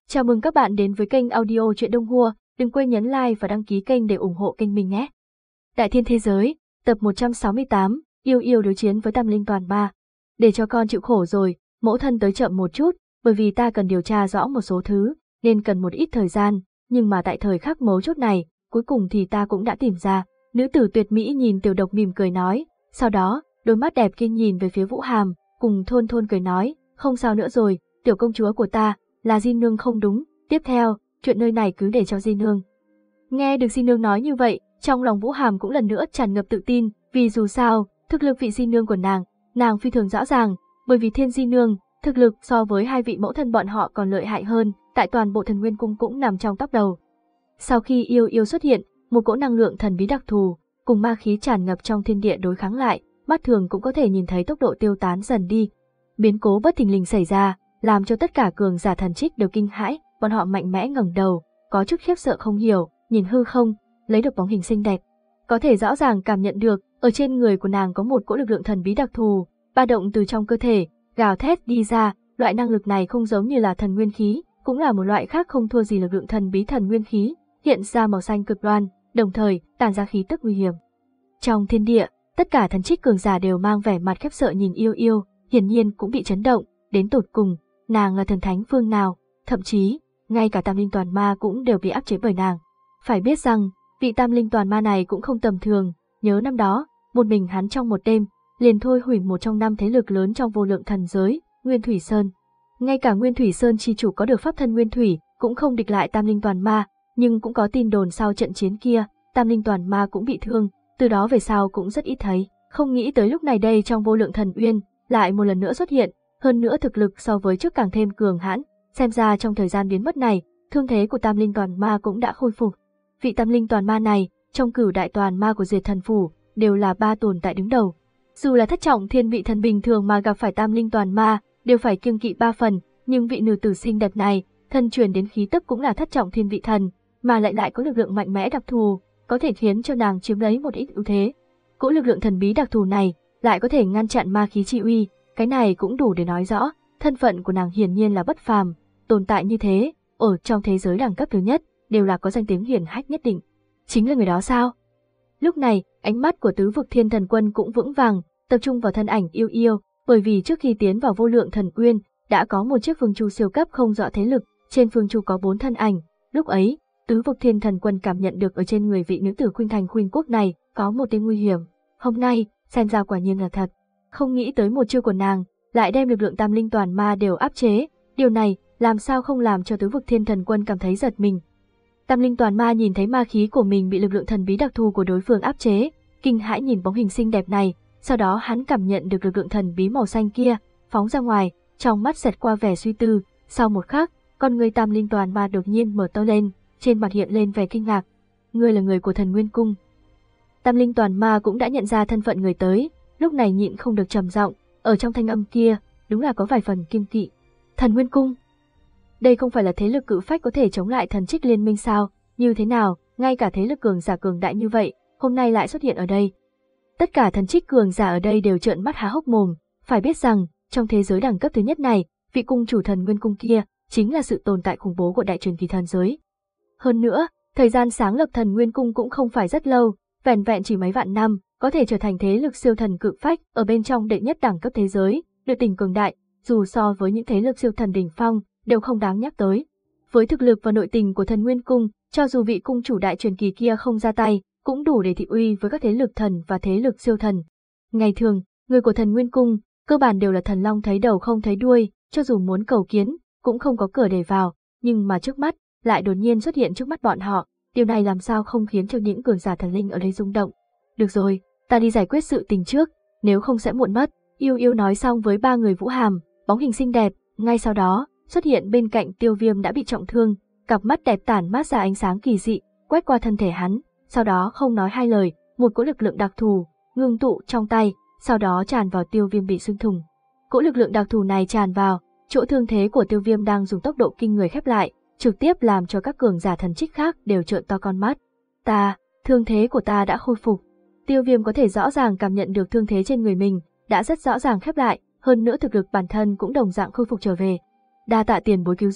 Chào mừng các bạn đến với kênh audio Chuyện Đông Hua, đừng quên nhấn like và đăng ký kênh để ủng hộ kênh mình nhé. Đại Thiên Thế Giới, tập 168, yêu đối chiến với Tam Linh Toàn Ma. Để cho con chịu khổ rồi, mẫu thân tới chậm một chút, bởi vì ta cần điều tra rõ một số thứ, nên cần một ít thời gian, nhưng mà tại thời khắc mấu chốt này, cuối cùng thì ta cũng đã tìm ra. Nữ tử tuyệt mỹ nhìn Tiểu Độc mỉm cười nói, sau đó, đôi mắt đẹp kia nhìn về phía Vũ Hàm, cùng Thôn Thôn cười nói, không sao nữa rồi, tiểu công chúa của ta, là Di Nương không đúng, tiếp theo, chuyện nơi này cứ để cho Di Nương. Nghe được Di Nương nói như vậy, trong lòng Vũ Hàm cũng lần nữa tràn ngập tự tin, vì dù sao, thực lực vị Di Nương của nàng phi thường rõ ràng, bởi vì Thiên Di Nương, thực lực so với hai vị mẫu thân bọn họ còn lợi hại hơn, tại toàn bộ Thần Nguyên Cung cũng nằm trong top đầu. Sau khi yêu xuất hiện, một cỗ năng lượng thần bí đặc thù, cùng ma khí tràn ngập trong thiên địa đối kháng lại, mắt thường cũng có thể nhìn thấy tốc độ tiêu tán dần đi. Biến cố bất thình lình xảy ra, làm cho tất cả cường giả thần trích đều kinh hãi, bọn họ mạnh mẽ ngẩng đầu, có chút khiếp sợ không hiểu, nhìn hư không, lấy được bóng hình xinh đẹp. Có thể rõ ràng cảm nhận được, ở trên người của nàng có một cỗ lực lượng thần bí đặc thù, ba động từ trong cơ thể, gào thét đi ra, loại năng lực này không giống như là thần nguyên khí, cũng là một loại khác không thua gì lực lượng thần bí thần nguyên khí, hiện ra màu xanh cực đoan, đồng thời tản ra khí tức nguy hiểm. Trong thiên địa, tất cả thần trích cường giả đều mang vẻ mặt khiếp sợ nhìn yêu, hiển nhiên cũng bị chấn động, đến tột cùng, nàng là thần thánh phương nào, thậm chí, ngay cả Tam Linh Toàn Ma cũng đều bị áp chế bởi nàng. Phải biết rằng, vị Tam Linh Toàn Ma này cũng không tầm thường, nhớ năm đó, một mình hắn trong một đêm, liền thôi hủy một trong 5 thế lực lớn trong vô lượng thần giới, Nguyên Thủy Sơn. Ngay cả Nguyên Thủy Sơn chi chủ có được pháp thân Nguyên Thủy, cũng không địch lại Tam Linh Toàn Ma, nhưng cũng có tin đồn sau trận chiến kia, Tam Linh Toàn Ma cũng bị thương, từ đó về sau cũng rất ít thấy, không nghĩ tới lúc này đây trong vô lượng thần uyên, lại một lần nữa xuất hiện, hơn nữa thực lực so với trước càng thêm cường hãn, xem ra trong thời gian biến mất này, thương thế của Tam Linh Toàn Ma cũng đã khôi phục. Vị Tam Linh Toàn Ma này, trong cửu đại toàn ma của Diệt Thần Phủ, đều là 3 tồn tại đứng đầu. Dù là thất trọng thiên vị thần bình thường mà gặp phải Tam Linh Toàn Ma, đều phải kiêng kỵ 3 phần, nhưng vị nữ tử xinh đẹp này, thân truyền đến khí tức cũng là thất trọng thiên vị thần, mà lại có lực lượng mạnh mẽ đặc thù, có thể khiến cho nàng chiếm lấy một ít ưu thế. Cỗ lực lượng thần bí đặc thù này, lại có thể ngăn chặn ma khí chi uy, cái này cũng đủ để nói rõ, thân phận của nàng hiển nhiên là bất phàm, tồn tại như thế, ở trong thế giới đẳng cấp thứ nhất, đều là có danh tiếng hiển hách nhất định. Chính là người đó sao? Lúc này, ánh mắt của Tứ Vực Thiên Thần Quân cũng vững vàng, tập trung vào thân ảnh yêu, bởi vì trước khi tiến vào vô lượng thần uyên, đã có một chiếc phương chu siêu cấp không rõ thế lực, trên phương chu có 4 thân ảnh, lúc ấy, Tứ Vực Thiên Thần Quân cảm nhận được ở trên người vị nữ tử Khuynh Thành Khuynh Quốc này, có một tên nguy hiểm, hôm nay, xem ra quả nhiên là thật. Không nghĩ tới một chiêu của nàng, lại đem lực lượng Tam Linh Toàn Ma đều áp chế, điều này làm sao không làm cho Tứ Vực Thiên Thần Quân cảm thấy giật mình. Tam Linh Toàn Ma nhìn thấy ma khí của mình bị lực lượng thần bí đặc thù của đối phương áp chế, kinh hãi nhìn bóng hình xinh đẹp này, sau đó hắn cảm nhận được lực lượng thần bí màu xanh kia, phóng ra ngoài, trong mắt xẹt qua vẻ suy tư, sau một khắc, con người Tam Linh Toàn Ma đột nhiên mở to lên, trên mặt hiện lên vẻ kinh ngạc. Ngươi là người của Thần Nguyên Cung. Tam Linh Toàn Ma cũng đã nhận ra thân phận người tới, lúc này nhịn không được trầm giọng, ở trong thanh âm kia, đúng là có vài phần kiêng kỵ. Thần Nguyên Cung? Đây không phải là thế lực cự phách có thể chống lại thần trích liên minh sao? Như thế nào, ngay cả thế lực cường giả cường đại như vậy, hôm nay lại xuất hiện ở đây. Tất cả thần trích cường giả ở đây đều trợn mắt há hốc mồm, phải biết rằng, trong thế giới đẳng cấp thứ nhất này, vị cung chủ Thần Nguyên Cung kia, chính là sự tồn tại khủng bố của đại truyền kỳ thần giới. Hơn nữa, thời gian sáng lập Thần Nguyên Cung cũng không phải rất lâu, vẻn vẹn chỉ mấy vạn năm, có thể trở thành thế lực siêu thần cự phách ở bên trong đệ nhất đẳng cấp thế giới, nội tình cường đại, dù so với những thế lực siêu thần đỉnh phong, đều không đáng nhắc tới. Với thực lực và nội tình của Thần Nguyên Cung, cho dù vị cung chủ đại truyền kỳ kia không ra tay, cũng đủ để thị uy với các thế lực thần và thế lực siêu thần. Ngày thường, người của Thần Nguyên Cung, cơ bản đều là thần long thấy đầu không thấy đuôi, cho dù muốn cầu kiến, cũng không có cửa để vào, nhưng mà trước mắt, lại đột nhiên xuất hiện trước mắt bọn họ, điều này làm sao không khiến cho những cường giả thần linh ở đây rung động. Được rồi, ta đi giải quyết sự tình trước, nếu không sẽ muộn mất. Yêu nói xong với 3 người Vũ Hàm, bóng hình xinh đẹp, ngay sau đó, xuất hiện bên cạnh Tiêu Viêm đã bị trọng thương, cặp mắt đẹp tản mát ra ánh sáng kỳ dị, quét qua thân thể hắn, sau đó không nói hai lời, một cỗ lực lượng đặc thù, ngưng tụ trong tay, sau đó tràn vào Tiêu Viêm bị xuyên thủng. Cỗ lực lượng đặc thù này tràn vào, chỗ thương thế của Tiêu Viêm đang dùng tốc độ kinh người khép lại, trực tiếp làm cho các cường giả thần trích khác đều trợn to con mắt. Thương thế của ta đã khôi phục. Tiêu Viêm có thể rõ ràng cảm nhận được thương thế trên người mình, đã rất rõ ràng khép lại, hơn nữa thực lực bản thân cũng đồng dạng khôi phục trở về. Đa tạ tiền bối cứu giúp,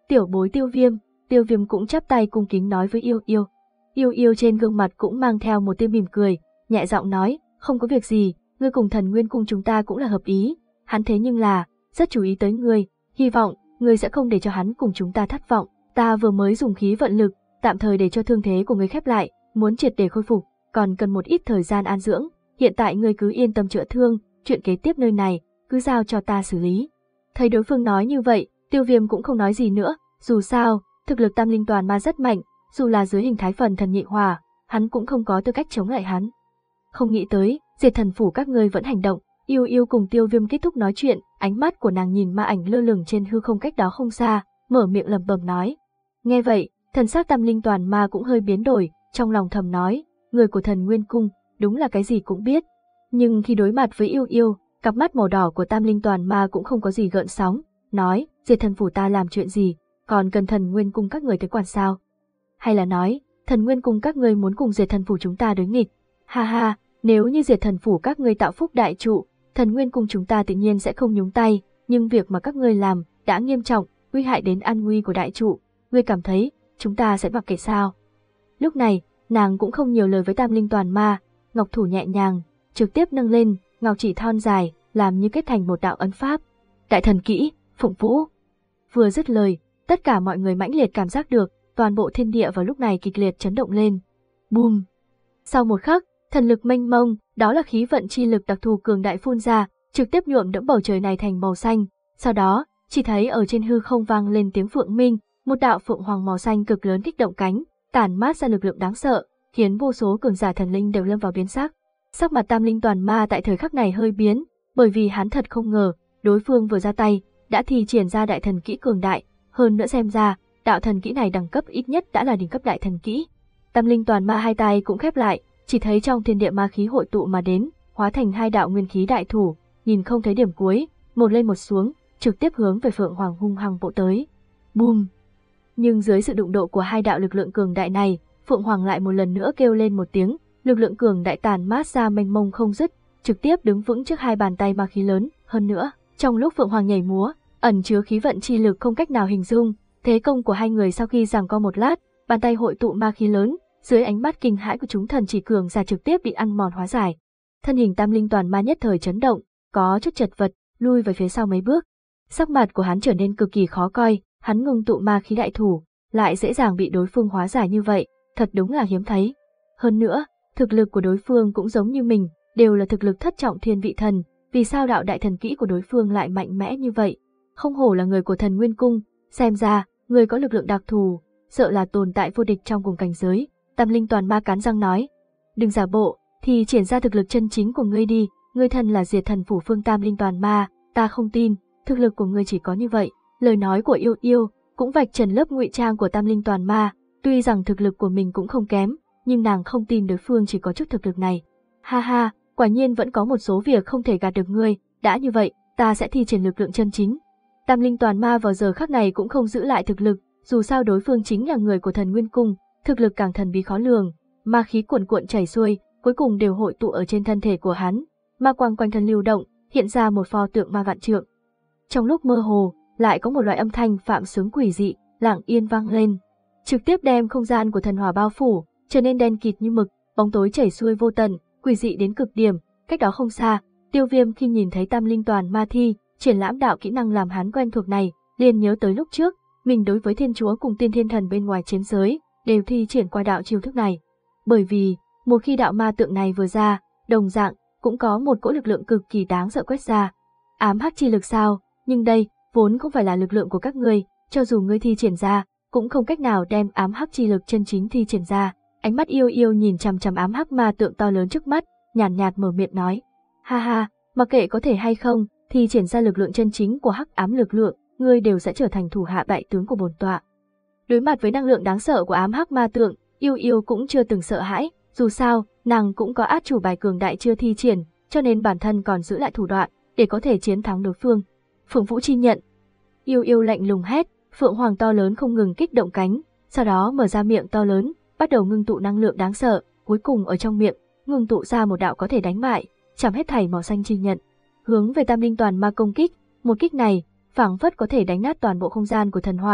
Tiểu bối Tiêu Viêm cũng chắp tay cung kính nói với Yêu Yêu. Yêu Yêu trên gương mặt cũng mang theo một tia mỉm cười, nhẹ giọng nói, không có việc gì, ngươi cùng Thần Nguyên Cung chúng ta cũng là hợp ý, hắn thế nhưng là rất chú ý tới ngươi, hy vọng ngươi sẽ không để cho hắn cùng chúng ta thất vọng. Ta vừa mới dùng khí vận lực, tạm thời để cho thương thế của ngươi khép lại, muốn triệt để khôi phục, còn cần một ít thời gian an dưỡng, hiện tại ngươi cứ yên tâm chữa thương, chuyện kế tiếp nơi này, cứ giao cho ta xử lý. Thấy đối phương nói như vậy, Tiêu Viêm cũng không nói gì nữa, dù sao, thực lực Tam Linh Toàn Ma rất mạnh, dù là dưới hình thái phần thần nhị hỏa, hắn cũng không có tư cách chống lại hắn. Không nghĩ tới, Diệt Thần Phủ các ngươi vẫn hành động. Yêu Yêu cùng Tiêu Viêm kết thúc nói chuyện, ánh mắt của nàng nhìn ma ảnh lơ lửng trên hư không cách đó không xa, mở miệng lẩm bẩm nói. Nghe vậy, thần sắc Tam Linh Toàn Ma cũng hơi biến đổi, trong lòng thầm nói, người của Thần Nguyên Cung, đúng là cái gì cũng biết. Nhưng khi đối mặt với Yêu Yêu, cặp mắt màu đỏ của Tam Linh Toàn Ma cũng không có gì gợn sóng, nói, Diệt Thần Phủ ta làm chuyện gì, còn cần Thần Nguyên Cung các người tới quản sao? Hay là nói, Thần Nguyên Cung các ngươi muốn cùng Diệt Thần Phủ chúng ta đối nghịch? Ha ha, nếu như Diệt Thần Phủ các ngươi tạo phúc đại trụ, Thần Nguyên Cung chúng ta tự nhiên sẽ không nhúng tay, nhưng việc mà các ngươi làm đã nghiêm trọng, nguy hại đến an nguy của đại trụ, ngươi cảm thấy chúng ta sẽ mặc kệ sao? Lúc này, nàng cũng không nhiều lời với Tam Linh Toàn Ma, ngọc thủ nhẹ nhàng, trực tiếp nâng lên, ngọc chỉ thon dài, làm như kết thành một đạo ấn pháp. Đại thần kỹ, Phụng Vũ. Vừa dứt lời, tất cả mọi người mãnh liệt cảm giác được, toàn bộ thiên địa vào lúc này kịch liệt chấn động lên. Bùm! Sau một khắc, thần lực mênh mông, đó là khí vận chi lực đặc thù cường đại phun ra, trực tiếp nhuộm đẫm bầu trời này thành màu xanh. Sau đó, chỉ thấy ở trên hư không vang lên tiếng phượng minh, một đạo phượng hoàng màu xanh cực lớn kích động cánh, tản mát ra lực lượng đáng sợ, khiến vô số cường giả thần linh đều lâm vào biến sắc. Sắc mặt Tam Linh Toàn Ma tại thời khắc này hơi biến, bởi vì hắn thật không ngờ, đối phương vừa ra tay, đã thi triển ra đại thần kỹ cường đại, hơn nữa xem ra, đạo thần kỹ này đẳng cấp ít nhất đã là đỉnh cấp đại thần kỹ. Tam Linh Toàn Ma hai tay cũng khép lại, chỉ thấy trong thiên địa ma khí hội tụ mà đến, hóa thành hai đạo nguyên khí đại thủ, nhìn không thấy điểm cuối, một lên một xuống, trực tiếp hướng về Phượng Hoàng hung hăng vỗ tới. Bùm! Nhưng dưới sự đụng độ của hai đạo lực lượng cường đại này, Phượng Hoàng lại một lần nữa kêu lên một tiếng, lực lượng cường đại tàn mát ra mênh mông không dứt, trực tiếp đứng vững trước hai bàn tay ma khí lớn. Hơn nữa, trong lúc Phượng Hoàng nhảy múa, ẩn chứa khí vận chi lực không cách nào hình dung. Thế công của hai người sau khi giằng co một lát, bàn tay hội tụ ma khí lớn, dưới ánh mắt kinh hãi của chúng thần chỉ cường giả trực tiếp bị ăn mòn hóa giải. Thân hình Tam Linh Toàn Ma nhất thời chấn động, có chút chật vật, lui về phía sau mấy bước. Sắc mặt của hắn trở nên cực kỳ khó coi, hắn ngưng tụ ma khí đại thủ, lại dễ dàng bị đối phương hóa giải như vậy, thật đúng là hiếm thấy. Hơn nữa, thực lực của đối phương cũng giống như mình, đều là thực lực thất trọng thiên vị thần, vì sao đạo đại thần kỹ của đối phương lại mạnh mẽ như vậy? Không hổ là người của Thần Nguyên Cung, xem ra, người có lực lượng đặc thù, sợ là tồn tại vô địch trong cùng cảnh giới. Tam Linh Toàn Ma cắn răng nói, đừng giả bộ, thì triển ra thực lực chân chính của ngươi đi, ngươi thân là Diệt Thần Phủ Phương Tam Linh Toàn Ma, ta không tin, thực lực của ngươi chỉ có như vậy. Lời nói của Yêu Yêu cũng vạch trần lớp ngụy trang của Tam Linh Toàn Ma, tuy rằng thực lực của mình cũng không kém, nhưng nàng không tin đối phương chỉ có chút thực lực này. Ha ha, quả nhiên vẫn có một số việc không thể gạt được ngươi, đã như vậy, ta sẽ thi triển lực lượng chân chính. Tam Linh Toàn Ma vào giờ khắc này cũng không giữ lại thực lực, dù sao đối phương chính là người của Thần Nguyên Cung, thực lực càng thần bí khó lường, ma khí cuộn cuộn chảy xuôi, cuối cùng đều hội tụ ở trên thân thể của hắn, ma quang quanh thân lưu động, hiện ra một pho tượng ma vạn trượng. Trong lúc mơ hồ, lại có một loại âm thanh phạm sướng quỷ dị, lặng yên vang lên, trực tiếp đem không gian của thần hỏa bao phủ, trở nên đen kịt như mực, bóng tối chảy xuôi vô tận, quỷ dị đến cực điểm. Cách đó không xa, Tiêu Viêm khi nhìn thấy Tam Linh Toàn Ma thi triển lãm đạo kỹ năng làm hắn quen thuộc này, liền nhớ tới lúc trước, mình đối với Thiên Chúa cùng Tiên Thiên Thần bên ngoài chiến giới, đều thi triển qua đạo chiêu thức này. Bởi vì, một khi đạo ma tượng này vừa ra, đồng dạng, cũng có một cỗ lực lượng cực kỳ đáng sợ quét ra. Ám hắc chi lực sao, nhưng đây, vốn không phải là lực lượng của các ngươi, cho dù ngươi thi triển ra, cũng không cách nào đem ám hắc chi lực chân chính thi triển ra. Ánh mắt Yêu Yêu nhìn chằm chằm ám hắc ma tượng to lớn trước mắt, nhàn nhạt mở miệng nói. Ha ha, mặc kệ có thể hay không, thi triển ra lực lượng chân chính của hắc ám lực lượng, ngươi đều sẽ trở thành thủ hạ bại tướng của bổn tọa. Đối mặt với năng lượng đáng sợ của ám hắc ma tượng, Yêu Yêu cũng chưa từng sợ hãi, dù sao, nàng cũng có át chủ bài cường đại chưa thi triển, cho nên bản thân còn giữ lại thủ đoạn, để có thể chiến thắng đối phương. Phượng Vũ chi nhận. Yêu Yêu lạnh lùng hét, Phượng Hoàng to lớn không ngừng kích động cánh, sau đó mở ra miệng to lớn, bắt đầu ngưng tụ năng lượng đáng sợ, cuối cùng ở trong miệng, ngưng tụ ra một đạo có thể đánh bại, chạm hết thảy màu xanh chi nhận, hướng về Tam Linh Toàn Ma công kích. Một kích này, phảng phất có thể đánh nát toàn bộ không gian của thần hỏa,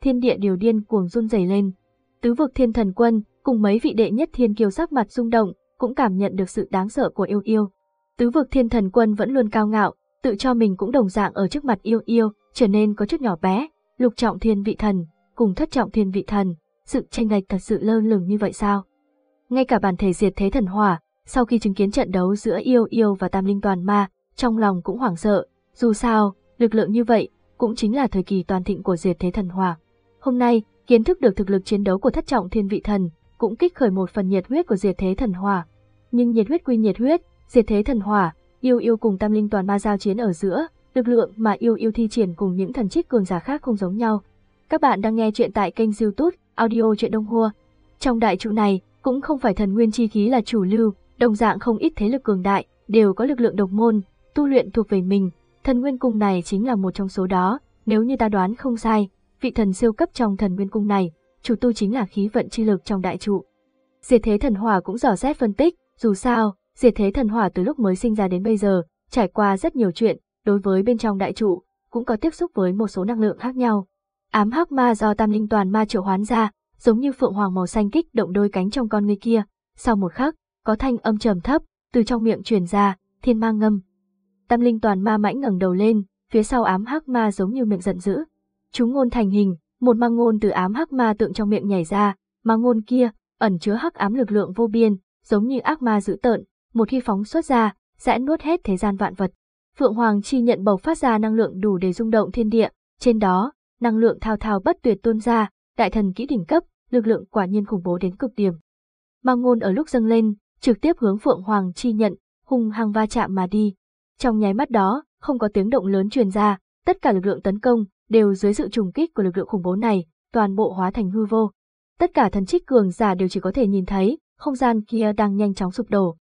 thiên địa đều điên cuồng run rẩy lên. Tứ vực thiên thần quân cùng mấy vị đệ nhất thiên kiêu sắc mặt rung động, cũng cảm nhận được sự đáng sợ của yêu yêu. Tứ vực thiên thần quân vẫn luôn cao ngạo, tự cho mình cũng đồng dạng ở trước mặt yêu yêu, trở nên có chút nhỏ bé. Lục trọng thiên vị thần cùng thất trọng thiên vị thần, sự chênh lệch thật sự lơ lửng như vậy sao? Ngay cả bản thể diệt thế thần hỏa, sau khi chứng kiến trận đấu giữa yêu yêu và tam linh toàn ma, trong lòng cũng hoảng sợ. Dù sao, lực lượng như vậy cũng chính là thời kỳ toàn thịnh của diệt thế thần hỏa. Hôm nay, kiến thức được thực lực chiến đấu của thất trọng thiên vị thần, cũng kích khởi một phần nhiệt huyết của diệt thế thần hỏa. Nhưng nhiệt huyết quy nhiệt huyết, diệt thế thần hỏa, yêu yêu cùng tam linh toàn ma giao chiến ở giữa, lực lượng mà yêu yêu thi triển cùng những thần trích cường giả khác không giống nhau. Các bạn đang nghe chuyện tại kênh YouTube Audio Chuyện Đông Hua. Trong đại trụ này, cũng không phải thần nguyên chi khí là chủ lưu, đồng dạng không ít thế lực cường đại, đều có lực lượng độc môn, tu luyện thuộc về mình. Thần nguyên cung này chính là một trong số đó, nếu như ta đoán không sai, vị thần siêu cấp trong thần nguyên cung này, chủ tu chính là khí vận chi lực trong đại trụ. Diệt thế thần hỏa cũng dò xét phân tích, dù sao, diệt thế thần hỏa từ lúc mới sinh ra đến bây giờ, trải qua rất nhiều chuyện, đối với bên trong đại trụ, cũng có tiếp xúc với một số năng lượng khác nhau. Ám hắc ma do tam linh toàn ma triệu hoán ra, giống như phượng hoàng màu xanh kích động đôi cánh trong con người kia. Sau một khắc, có thanh âm trầm thấp từ trong miệng truyền ra, thiên ma ngâm. Tam linh toàn ma mãnh ngẩng đầu lên, phía sau ám hắc ma giống như miệng giận dữ. Chú ngôn thành hình, một ma ngôn từ ám hắc ma tượng trong miệng nhảy ra, ma ngôn kia ẩn chứa hắc ám lực lượng vô biên, giống như ác ma dữ tợn, một khi phóng xuất ra, sẽ nuốt hết thế gian vạn vật. Phượng Hoàng chi nhận bộc phát ra năng lượng đủ để rung động thiên địa, trên đó, năng lượng thao thao bất tuyệt tuôn ra, đại thần kỹ đỉnh cấp, lực lượng quả nhiên khủng bố đến cực điểm. Ma ngôn ở lúc dâng lên, trực tiếp hướng Phượng Hoàng chi nhận, hung hăng va chạm mà đi. Trong nháy mắt đó, không có tiếng động lớn truyền ra, tất cả lực lượng tấn công đều dưới sự trùng kích của lực lượng khủng bố này, toàn bộ hóa thành hư vô. Tất cả thần trích cường giả đều chỉ có thể nhìn thấy, không gian kia đang nhanh chóng sụp đổ,